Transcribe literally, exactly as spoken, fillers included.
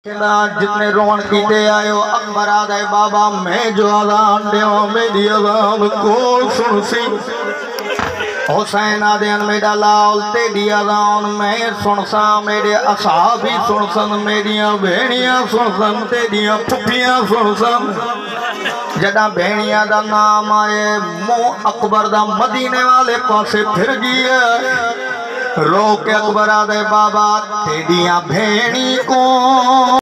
जितने रोन कीते आयो अकबर आदे बाबा मैं जो अजान देवा मेरी अजान को सुन सी। हुसैन आदे मेरा लाल तेरी अजान मैं सुन सा, मेरे असाबी सुन सन, मेरिया भेड़ियां सुन सन, तेरिया पुफियां सुन सन। जदा भेड़िया दा नाम आए मुंह अकबर दा मदीने वाले पासे फिर गया। रो के अकबर आदे बाबा तेरिया भेड़ी को